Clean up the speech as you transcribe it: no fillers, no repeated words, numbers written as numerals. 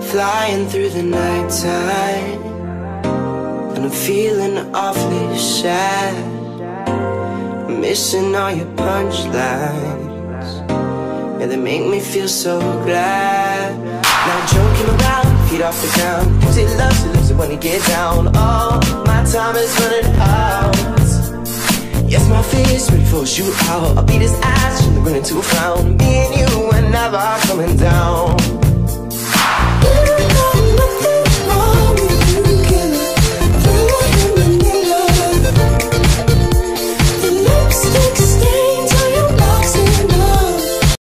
flying through the nighttime, and I'm feeling awfully sad, missing all your punchlines. Yeah, they make me feel so glad. Now joking around, feet off the ground, cause it loves it when it get down. Oh, my time is running out. Yes, my face ready for a shootout. I'll beat his ass, she'll run into a frown. Me and you are never coming down.